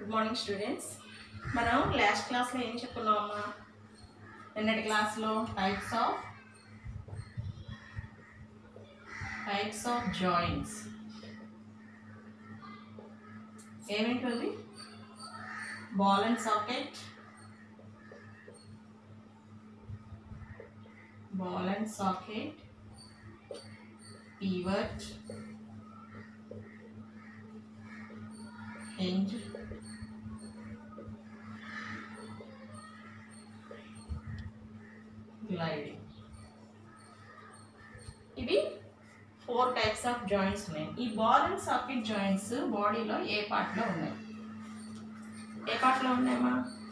Good morning students. మనం last క్లాస్లో ఏం చెప్పుకున్నామమ్మా? నిన్నటి క్లాస్లో టైప్స్ ఆఫ్ జాయింట్స్ ఏమేంటుంది? Ball and socket, pivot, hinge, gliding. ఇవి 4 టైప్స్ ఆఫ్ జాయింట్స్ ఉన్నాయి. ఈ బాల్ అండ్ సాకెట్ జాయింట్స్ బాడీలో ఏ పార్ట్లో ఉన్నాయి? ఏ పార్ట్లో ఉన్నాయమ్మా?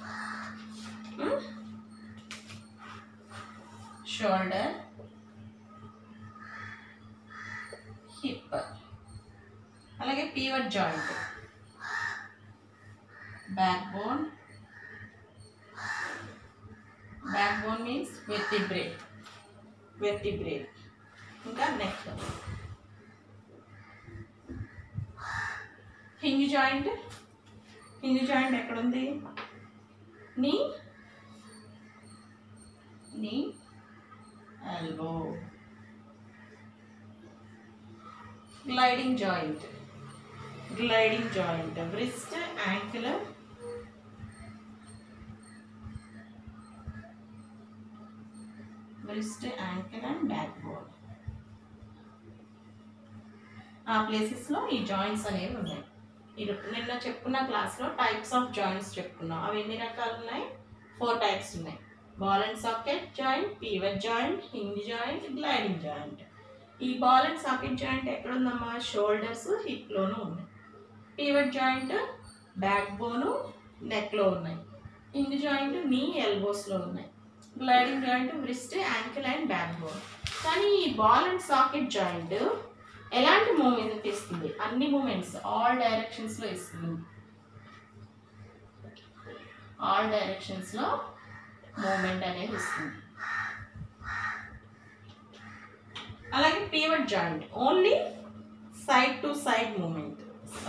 Shoulder, hip. అలాగే pivot joint, back bone means vertebrae, ఇంకా నెక్. హింజ్ జాయింట్ ఎక్కడ ఉంది? Knee elbow. Gliding joint wrist, ankle, and backbone. ఆ ప్లేసెస్లో ఈ జాయింట్స్ అనేవి ఉన్నాయి. నిన్న చెప్పుకున్న క్లాస్లో టైప్స్ ఆఫ్ జాయింట్స్ చెప్పుకున్నాం. అవి ఎన్ని రకాలు ఉన్నాయి? 4 టైప్స్ ఉన్నాయి. Ball and socket joint, pivot joint, hinge joint, gliding joint. ఈ బాల్ అండ్ సాకెట్ జాయింట్ ఎక్కడ ఉందమ్మా? షోల్డర్స్, హిప్లోనూ ఉన్నాయి. పీవట్ జాయింట్ బ్యాక్ బోను, నెక్లో ఉన్నాయి. హింజ్ జాయింట్ నీ ఎల్బోస్లో ఉన్నాయి. Gliding joint wrist, ankle and back bone. కానీ ఈ బాల్ అండ్ సాకెట్ జాయింట్ ఎలాంటి మూమెంట్ ఇస్తుంది? అన్ని మూమెంట్స్ ఆల్ డైరెక్షన్స్లో ఇస్తుంది. ఆల్ డైరెక్షన్స్లో మూమెంట్ అనేది ఇస్తుంది. అలాగే pivot joint only side to side movement.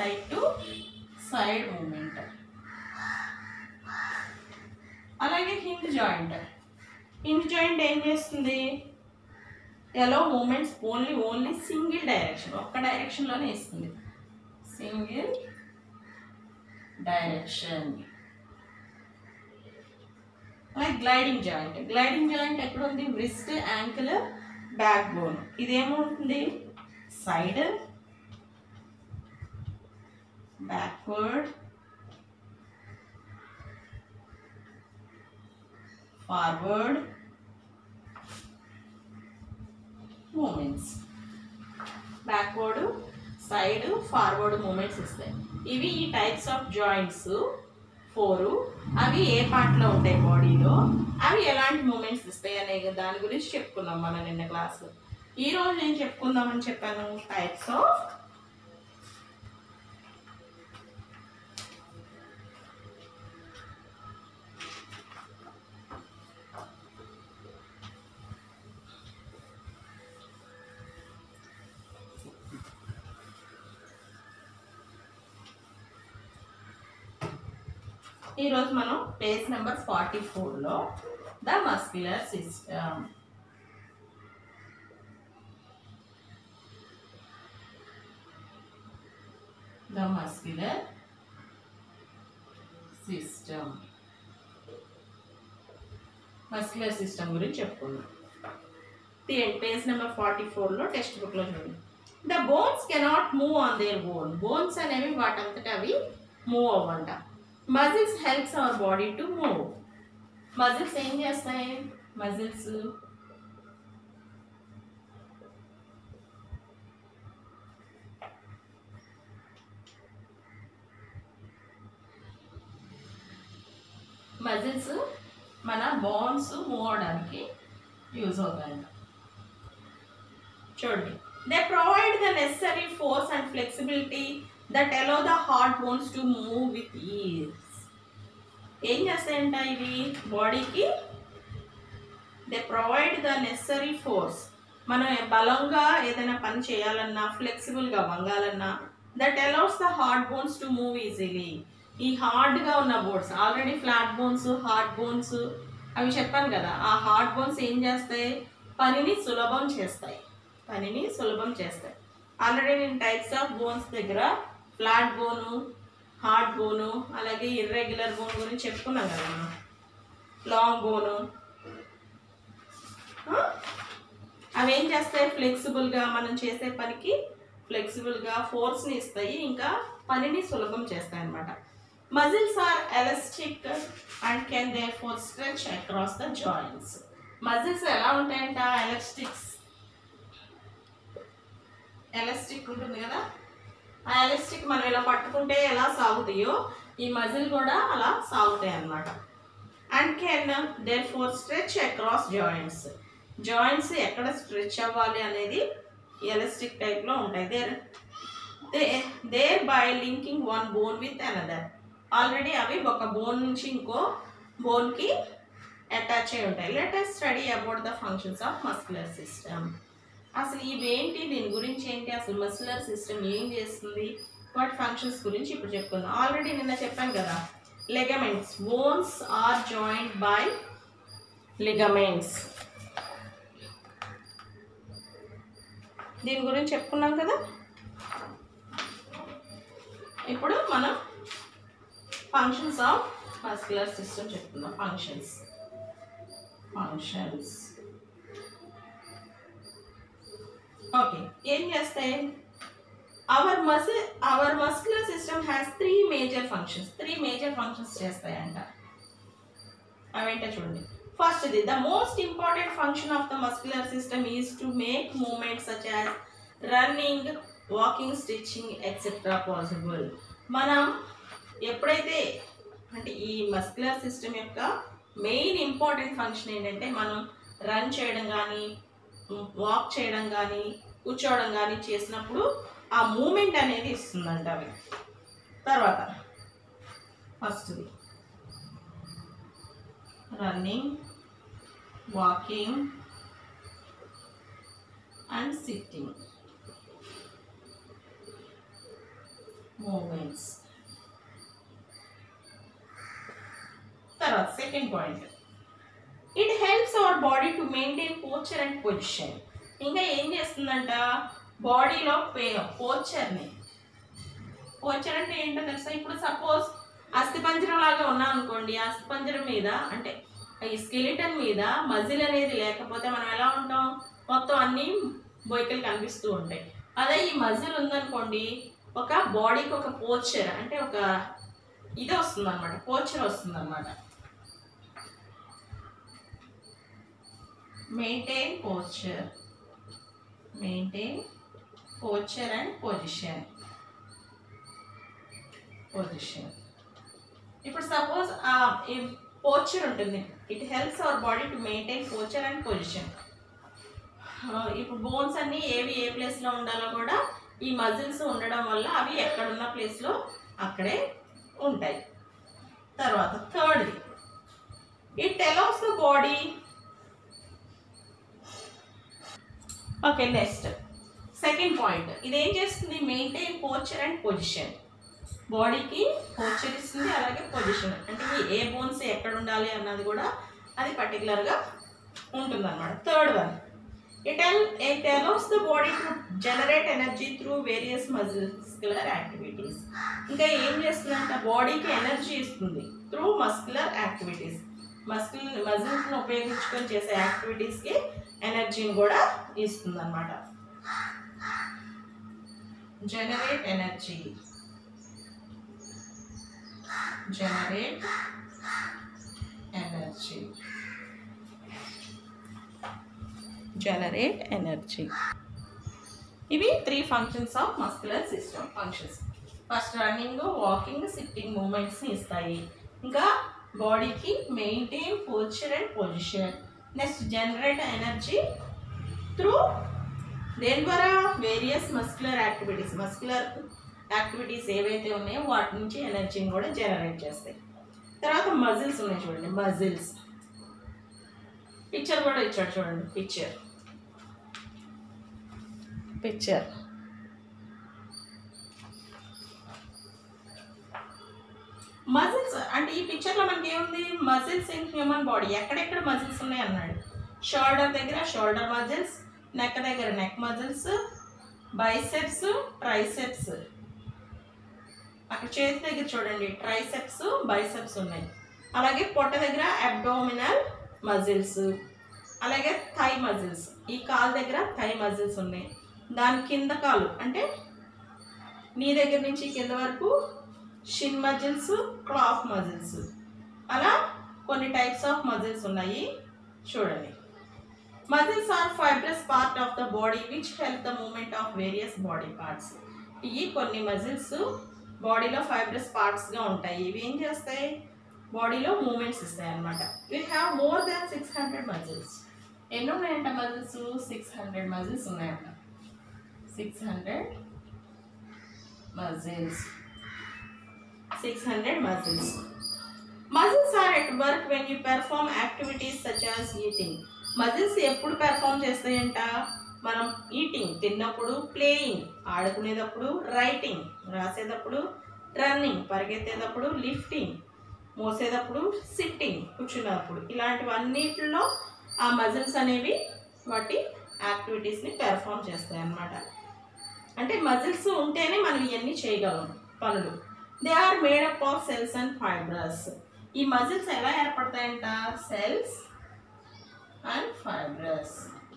అలాగే హింజ్ జాయింట్ ఏం చేస్తుంది? Elbow movements only single direction, ఒక్క డైరెక్షన్లోనే ఇస్తుంది. Single direction. అలాగే గ్లైడింగ్ జాయింట్ ఎక్కడ ఉంది? wrist, ankle, back bone. ఇదేమవుతుంది? Side, backward, forward movements. Backward, side, forward movements ఇస్తాయి. ఇవి ఈ టైప్స్ ఆఫ్ జాయింట్స్ 4. అవి ఏ పార్ట్లో ఉంటాయి బాడీలో, అవి ఎలాంటి మూమెంట్స్ ఇస్తాయి అనే దాని గురించి చెప్పుకున్నాం మనం నిన్న క్లాస్లో. ఈరోజు నేను చెప్పుకుందామని చెప్పాను టైప్స్ ఆఫ్ ఈరోజు మనం పేజ్ నెంబర్ 44లో the muscular system. Muscular system గురించి చెప్పుకున్నాం. పేజ్ నెంబర్ 44లో టెక్స్ట్ బుక్లో చూడండి. The bones cannot move on their own. Bones అనేవి వాటంతట అవి మూవ్ అవ్వంట. Muscles helps our body to move. Muscles ఏం చేస్తాయి? మజిల్స్ మన బోన్స్ మూవ్ అవడానికి యూజ్ అవుతాయంట. చూడండి, they provide the necessary force and flexibility that allow the hard bones to move with ease. ఏం చేస్తాయంట ఇవి బాడీకి? They provide the necessary force. మనం బలంగా ఏదైనా పని చేయాలన్నా, ఫ్లెక్సిబుల్గా వంగాలన్నా, that allows the hard bones to move easily. ఈ హార్డ్గా ఉన్న bones, already flat bones, hard bones అవి చెప్పాను కదా. ఆ హార్డ్ బోన్స్ ఏం చేస్తాయి, పనిని సులభం చేస్తాయి. ఆల్రెడీ నేను టైప్స్ ఆఫ్ బోన్స్ దగ్గర ఫ్లాట్ బోను, హార్డ్ బోను, అలాగే ఇర్రెగ్యులర్ బోన్ గురించి చెప్పుకున్నాం కదా మనం. లాంగ్ బోను అవి ఏం చేస్తాయి, ఫ్లెక్సిబుల్గా మనం చేసే పనికి ఫ్లెక్సిబుల్గా ఫోర్స్ని ఇస్తాయి, ఇంకా పనిని సులభం చేస్తాయి అన్నమాట. Muscles are elastic and can therefore stretch across the joints. మజిల్స్ ఎలా ఉంటాయంట, ఎలాస్టిక్ ఉంటుంది కదా. ఆ ఎలాస్టిక్ మనం ఇలా పట్టుకుంటే ఎలా సాగుతాయో ఈ మజిల్ కూడా అలా సాగుతాయి అన్నమాట. And can therefore stretch across joints ఎక్కడ స్ట్రెచ్ అవ్వాలి అనేది ఎలాస్టిక్ టైప్లో ఉంటాయి. Thereby linking one bone with another. Already అవి ఒక బోన్ నుంచి ఇంకో బోన్కి అటాచ్ అయి ఉంటాయి. Let us study about the functions of muscular system. అసలు ఇవేంటి, దీని గురించి ఏంటి, అసలు మస్కులర్ సిస్టమ్ ఏం చేస్తుంది, వాటి ఫంక్షన్స్ గురించి ఇప్పుడు చెప్పుకుందాం. ఆల్రెడీ నిన్న చెప్పాను కదా, ligaments, bones are joint by ligaments. దీని గురించి చెప్పుకున్నాం కదా. ఇప్పుడు మనం ఫంక్షన్స్ ఆఫ్ మస్కులర్ సిస్టమ్ చెప్పుకుందాం. ఫంక్షన్స్ ఓకే, ఏం చేస్తాయి, our muscular system has three major functions చేస్తాయంట. అవేంటో చూడండి. First the most important function of the muscular system is to make movements such as running, walking, stitching etcetera possible. మనం ఎప్పుడైతే అంటే ఈ మస్కులర్ సిస్టమ్ యొక్క మెయిన్ ఇంపార్టెంట్ ఫంక్షన్ ఏంటంటే మనం రన్ చేయడం కానీ, వాక్ చేయడం కానీ, కూర్చోవడం కానీ చేసినప్పుడు ఆ మూమెంట్ అనేది ఇస్తుందంట అవి. తర్వాత ఫస్ట్ది running, walking and sitting movements. తర్వాత second point, it helps our body to maintain posture and position. ఇంకా ఏం చేస్తుందంట, బాడీలో పోస్చర్ అంటే ఏంటో తెలుసా. ఇప్పుడు సపోజ్ అస్థిపంజరం లాగా ఉన్నాం అనుకోండి, అస్థిపంజరం మీద అంటే ఈ స్కెలిటన్ మీద మజిల్ అనేది లేకపోతే మనం ఎలా ఉంటాం, మొత్తం అన్ని బొయ్కలు కనిపిస్తూ ఉంటాయి. అదే ఈ మజిల్ ఉందనుకోండి, ఒక బాడీకి ఒక పోస్చర్ అంటే ఒక ఇది వస్తుంది అనమాట, పోస్చర్ వస్తుంది అనమాట. Maintain posture and position. ఇప్పుడు సపోజ్ ఈ పోస్చర్ ఉంటుంది, it helps our body to maintain posture and position. ఇప్పుడు బోన్స్ అన్నీ ఏ ప్లేస్లో ఉండాలో కూడా ఈ మజిల్స్ ఉండడం వల్ల అవి ఎక్కడున్న ప్లేస్లో అక్కడే ఉంటాయి. తర్వాత థర్డ్ది, it allows the body. Okay, next second point, ఇదేం చేస్తుంది, మెయింటైన్ పోస్చర్ అండ్ పొజిషన్. బాడీకి పోస్చర్ ఇస్తుంది, అలాగే పొజిషన్ అంటే ఏ బోన్స్ ఎక్కడ ఉండాలి అన్నది కూడా అది పర్టికులర్గా ఉంటుంది అన్నమాట. Third one, it allows the body to generate energy through various muscular activities. ఇంకా ఏం చేస్తుందంటే బాడీకి ఎనర్జీ ఇస్తుంది త్రూ మస్కులర్ యాక్టివిటీస్. మజిల్స్ని ఉపయోగించుకొని చేసే యాక్టివిటీస్కి ఎనర్జీని కూడా ఇస్తుంది అన్నమాట. Generate energy. ఇవి three functions of muscular system functions. First running, walking, sitting మూమెంట్స్ని ఇస్తాయి. ఇంకా బాడీకి maintain posture and position. Next generate energy through దేని ద్వారా, వేరియస్ మస్కులర్ యాక్టివిటీస్ ఏవైతే ఉన్నాయో వాటి నుంచి ఎనర్జీని కూడా జనరేట్ చేస్తాయి. తర్వాత మజిల్స్ ఉన్నాయి చూడండి, పిక్చర్ కూడా ఇచ్చాడు చూడండి. పిక్చర్ మజిల్స్ అంటే ఈ పిక్చర్లో మనకి ఏముంది, మజిల్స్ ఇన్ హ్యూమన్ బాడీ, ఎక్కడెక్కడ మజిల్స్ ఉన్నాయి అన్నాడు. షోల్డర్ దగ్గర షోల్డర్ మజిల్స్, నెక్ దగ్గర నెక్ మజిల్స్, బైసెప్స్, ట్రైసెప్స్, అక్కడ చేతి దగ్గర చూడండి ట్రైసెప్స్ బైసెప్స్ ఉన్నాయి. అలాగే పొట్ట దగ్గర అబ్డోమినల్ మజిల్స్, అలాగే థై మజిల్స్, ఈ కాలు దగ్గర థై మజిల్స్ ఉన్నాయి. దాని కింద కాలు అంటే నీ దగ్గర నుంచి కింద వరకు షిన్ మజిల్స్, క్లాఫ్ మజిల్స్, అలా కొన్ని టైప్స్ ఆఫ్ మజిల్స్ ఉన్నాయి చూడండి. Muscles are fibrous part of the body which help the movement of various body parts. ఇవి కొన్ని మజిల్స్ బాడీలో ఫైబ్రస్ పార్ట్స్గా ఉంటాయి. ఇవి ఏం చేస్తాయి, బాడీలో మూమెంట్స్ ఇస్తాయి అన్నమాట. We have more than 600 muscles. ఎన్ని ఉన్నాయంట మజిల్స్, 600 మజిల్స్ ఉన్నాయంట. 600 muscles. 600 muscles. Muscles are at work when you perform activities such as eating. Muscles ఎప్పుడు పెర్ఫార్మ్ చేస్తాయంట, మనం ఈటింగ్ తిన్నప్పుడు, ప్లేయింగ్ ఆడుకునేటప్పుడు, రైటింగ్ రాసేటప్పుడు, రన్నింగ్ పరిగెత్తేటప్పుడు, లిఫ్టింగ్ మోసేటప్పుడు, సిట్టింగ్ కూర్చున్నప్పుడు, ఇలాంటివన్నిటిలో ఆ మజిల్స్ అనేవి వాటి యాక్టివిటీస్ని పెర్ఫార్మ్ చేస్తాయి అన్నమాట. అంటే మజిల్స్ ఉంటేనే మనం ఇవన్నీ చేయగలం పనులు. They are made up of cells and fibrous. ఈ మజిల్స్ ఎలా ఏర్పడతాయంట, సెల్స్ అండ్ ఫైబ్రస్.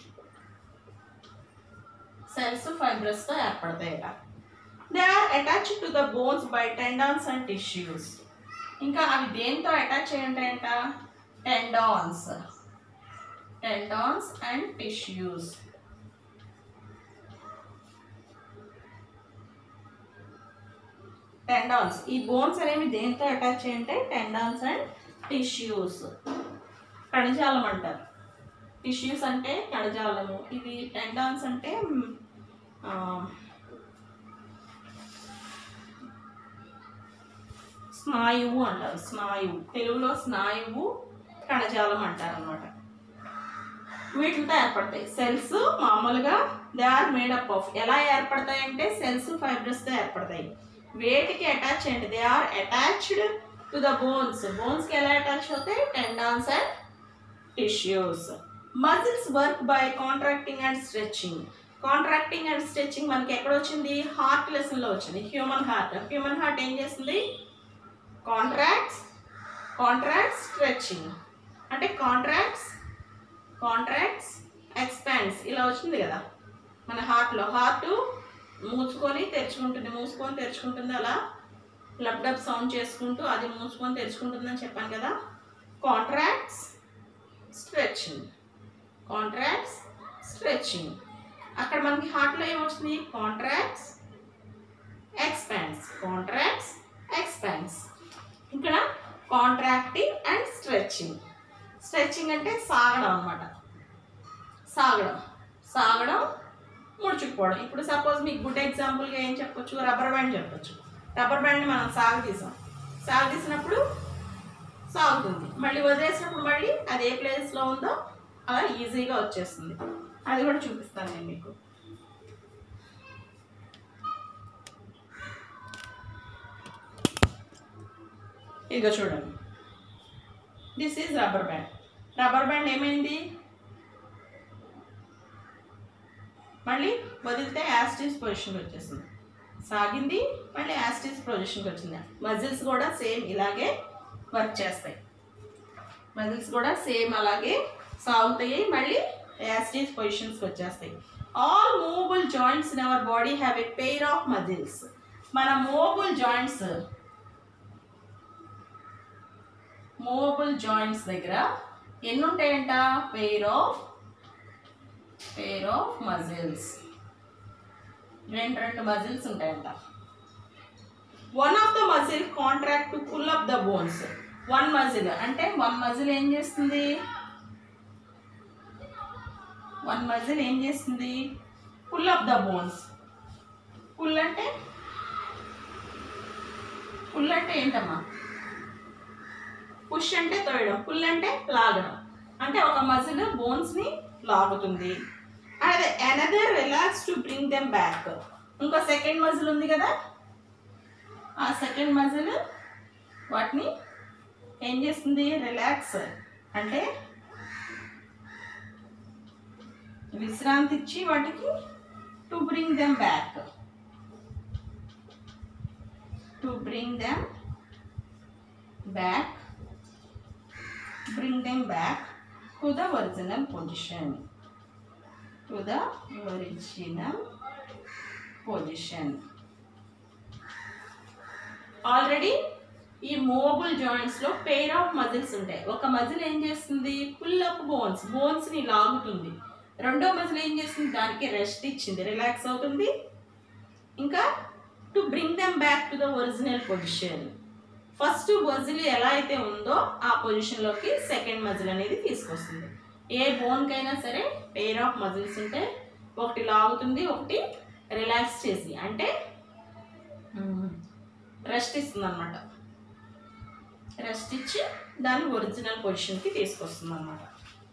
సెల్స్ ఫైబ్రస్తో ఏర్పడతాయట. They are attached to the bones by tendons and tissues. ఇంకా అవి దేంతో అటాచ్ అయ్యి ఉంటాయంట, tendons, tendons and tissues. Tendons, ఈ బోన్స్ అనేవి దేంతో అటాచ్ అయ్యి ఉంటాయి, టెండాన్స్ అండ్ టిష్యూస్. కణజాలం అంటారు. టిష్యూస్ అంటే కణజాలము, ఇవి టెండాన్స్ అంటే స్నాయువు అంటారు. స్నాయువు తెలుగులో స్నాయువు, కణజాలం అంటారు అన్నమాట. వీటితో ఏర్పడతాయి. సెల్స్ మామూలుగా దే ఆర్ మేడప్ ఆఫ్, ఎలా ఏర్పడతాయి అంటే సెల్స్ ఫైబ్రస్తో ఏర్పడతాయి. వేటికి అటాచ్ అయ్యండి, they are attached to the bones. బోన్స్కి ఎలా అటాచ్ అవుతాయి, tendons and tissues. Muscles work by contracting and stretching. Contracting and stretching మనకి ఎక్కడ వచ్చింది, హార్ట్ లెసన్లో వచ్చింది. హ్యూమన్ హార్ట్, హ్యూమన్ హార్ట్ ఏం చేస్తుంది, కాంట్రాక్ట్స్ స్ట్రెచింగ్ అంటే కాంట్రాక్ట్స్ ఎక్స్పాండ్స్ ఇలా వచ్చింది కదా మన హార్ట్లో. హార్ట్ మూసుకొని తెరుచుకుంటుంది, అలా లబ్ డబ్ సౌండ్ చేసుకుంటూ అది మూసుకొని తెరుచుకుంటుందని చెప్పాను కదా. Contracts stretching. అక్కడ మనకి హార్ట్లో ఏమొచ్చింది, కాంట్రాక్ట్స్ ఎక్స్పాండ్స్. ఇక్కడ కాంట్రాక్టింగ్ అండ్ స్ట్రెచింగ్ అంటే సాగడం అన్నమాట. సాగడం ముడుచుకుపోవడం. ఇప్పుడు సపోజ్ మీకు గుడ్ ఎగ్జాంపుల్గా ఏం చెప్పొచ్చు, రబ్బర్ బ్యాండ్ చెప్పొచ్చు. రబ్బర్ బ్యాండ్ని మనం సాగదీసినప్పుడు సాగుతుంది, మళ్ళీ వదిలేసినప్పుడు మళ్ళీ అది ఏ ప్లేస్లో ఉందో అలా ఈజీగా వచ్చేస్తుంది. అది కూడా చూపిస్తాను నేను మీకు. ఇదిగో చూడండి, this is rubber band. Rubber band ఏమైంది, మళ్ళీ వదిలితే యాస్టిస్ పొజిషన్కి వచ్చేసింది. సాగింది మళ్ళీ యాస్టిస్ పొజిషన్కి వచ్చింది. మజిల్స్ కూడా సేమ్ ఇలాగే వర్క్ చేస్తాయి. మజిల్స్ కూడా సేమ్ అలాగే సాగుతాయి, మళ్ళీ యాస్టిస్ పొజిషన్స్కి వచ్చేస్తాయి. All movable joints in our body have a pair of muscles. మన మూవబుల్ జాయింట్స్ దగ్గర ఎన్ని ఉంటాయంట, పెయిర్ ఆఫ్ మజిల్స్. రెండు మజిల్స్ ఉంటాయంట. One of the muscle contract to pull up the bones. One muscle ఏం చేస్తుంది, pull up the bones. Pull అంటే ఏంటమ్మా, పుష్ అంటే తోయడం, పుల్ అంటే లాగడం. అంటే ఒక మజిల్ బోన్స్ని లాగుతుంది. అదే another relax to bring them back. ఇంకో సెకండ్ మజిల్ ఉంది కదా, ఆ సెకండ్ మజిల్ వాటిని ఏం చేస్తుంది, రిలాక్స్ అంటే విశ్రాంతి ఇచ్చి వాటికి to bring them back, to bring them back, bring them back to the original position, to the original position. Already ఈ మూవబుల్ జాయింట్స్ లో పెయిర్ ఆఫ్ మజిల్స్ ఉంటాయి. ఒక మజిల్ ఏం చేస్తుంది, పుల్ అప్ బోన్స్ ని లాగుతుంది. రెండో మజిల్ ఏం చేస్తుంది, దానికి రెస్ట్ ఇచ్చింది, రిలాక్స్ అవుతుంది. ఇంకా to bring them back to the original position, first muscle ఎలా అయితే ఉందో ఆ పొజిషన్లోకి సెకండ్ మజిల్ అనేది తీసుకొస్తుంది. ఏ బోన్కైనా సరే పెయిర్ ఆఫ్ మజిల్స్ ఉంటే ఒకటి లాగుతుంది, ఒకటి రిలాక్స్ చేసి అంటే రెస్ట్ ఇస్తుంది అనమాట. రెస్ట్ ఇచ్చి దాన్ని ఒరిజినల్ పొజిషన్కి తీసుకొస్తుంది అనమాట.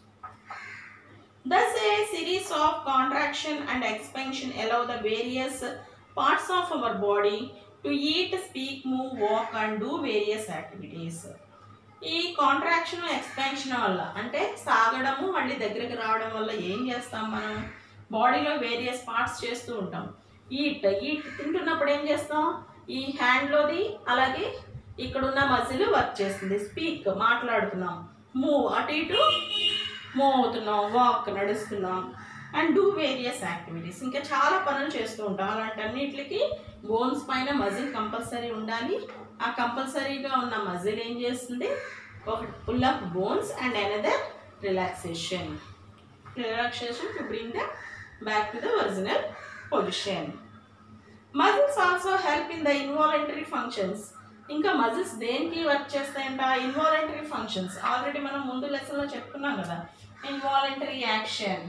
Thus a series of contraction and expansion allow the various parts of our body to eat, speak, move, walk and do various activities. ఈ కాంట్రాక్షన్ ఎక్స్పాన్షన్ వల్ల అంటే సాగడము మళ్ళీ దగ్గరికి రావడం వల్ల ఏం చేస్తాం, మనం బాడీలో వేరియస్ పార్ట్స్ చేస్తూ ఉంటాం. ఈట్ తింటున్నప్పుడు ఏం చేస్తాం, ఈ హ్యాండ్లోది అలాగే ఇక్కడున్న మజిల్ వర్క్ చేస్తుంది. స్పీక్ మాట్లాడుతున్నాం, మూవ్ అటు ఇటు మూవ్ అవుతున్నాం, వాక్ నడుస్తున్నాం అండ్ డూ వేరియస్ యాక్టివిటీస్, ఇంకా చాలా పనులు చేస్తూ ఉంటాం. అలాంటన్నిటికి బోన్స్ పైన మజిల్ కంపల్సరీ ఉండాలి. ఆ కంపల్సరీగా ఉన్న మజిల్ ఏం చేస్తుంది, ఒక pull up bones and another relaxation to bring the back to the original position. Muscles also help in the involuntary functions. ఇంకా మజిల్స్ దేనికి వర్క్ చేస్తాయంట, ఇన్వాలంటరీ ఫంక్షన్స్. ఆల్రెడీ మనం ముందు లెసన్లో చెప్పుకున్నాం కదా, involuntary action,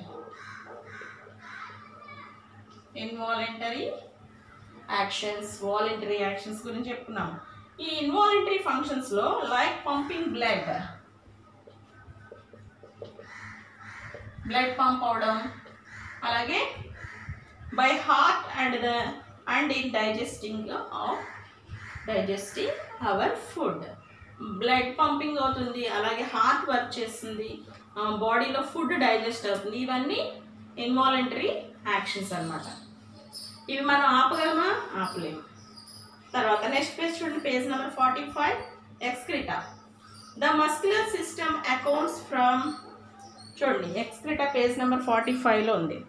involuntary actions, voluntary actions గురించి చెప్పుకున్నాం. ఈ ఇన్వాలంటరీ ఫంక్షన్స్లో లైక్ పంపింగ్ బ్లడ్ పంప్ అవడం, అలాగే by heart and in digesting our food. Blood pumping అవుతుంది, అలాగే హార్ట్ వర్క్ చేస్తుంది, బాడీలో ఫుడ్ డైజెస్ట్ అవుతుంది. ఇవన్నీ ఇన్వాలంటరీ యాక్షన్స్ అన్నమాట. ఇవి మనం ఆపగలమా, ఆపలేము. తర్వాత నెక్స్ట్ పేజ్ చూడండి, page number 45, excreta. The muscular system accounts from, చూడండి ఎక్స్క్రిటా పేజ్ నెంబర్ 45లో ఉంది.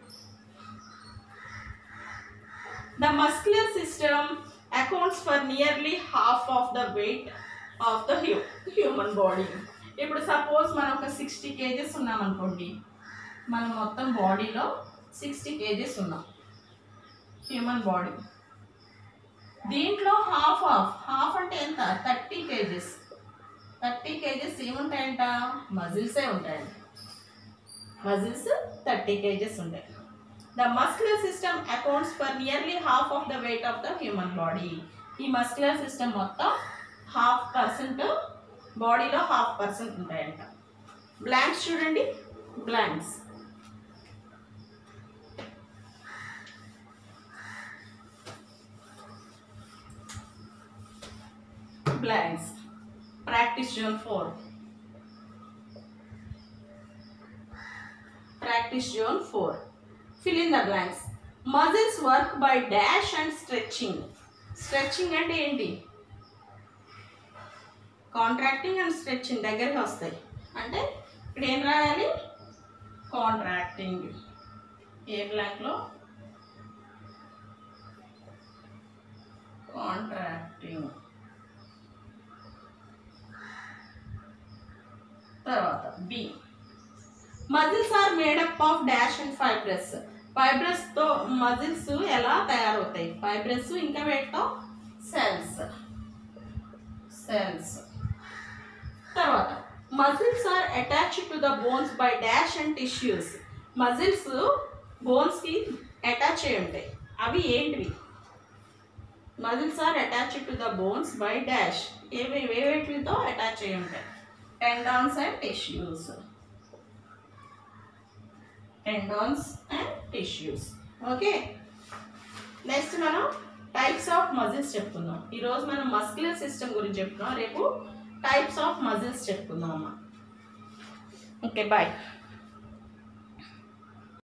The muscular system accounts for nearly half of the weight of the human body. ఇప్పుడు సపోజ్ మనం ఒక 60 kgs ఉన్నాం అనుకోండి, మనం మొత్తం బాడీలో 60 kgs ఉన్నాం హ్యూమన్ బాడీ. దీంట్లో హాఫ్ అంటే ఎంత, 30 kgs. 30 kgs ఏముంటాయంట, మజిల్సే ఉంటాయంట. మజిల్స్ 30 kgs ఉంటాయి. The muscular system accounts for nearly half of the weight of the human body. ఈ మస్క్యులర్ సిస్టమ్ మొత్తం 0.5%, బాడీలో 0.5% ఉంటాయంట. బ్లాంక్స్ చూడండి, blanks. Blanks. Practice zone 4. Practice zone 4. Fill in the blanks. Muscles work by dash and stretching. Stretching అంటే ఏంటి, contracting and stretching దగ్గరికి వస్తాయి. అంటే ఇక్కడ ఏం రాయాలి, కాంట్రాక్టింగ్. ఏ బ్లాంక్లో కాంట్రాక్టింగ్. తర్వాత B, muscles are made up of dash and fibrous. ఫైబ్రస్తో మజిల్స్ ఎలా తయారవుతాయి, ఫైబ్రస్ ఇంకా వేటితో, సెల్స్. తర్వాత muscles are attached to the bones by dash and tissues. Muscles బోన్స్కి అటాచ్ అయి ఉంటాయి, అవి ఏంటివి, muscles are attached to the bones by dash. ఏవేటితో అటాచ్ అయి ఉంటాయి, tendons and tissues. Tendons and tissues. Okay. Next మనం టైప్స్ ఆఫ్ మజిల్స్ చెప్పుకుందాం. ఈరోజు మనం మస్క్యులర్ సిస్టమ్ గురించి చెప్పుకున్నాం, రేపు టైప్స్ ఆఫ్ మజిల్స్ చెప్పుకుందాం అమ్మ. Okay bye.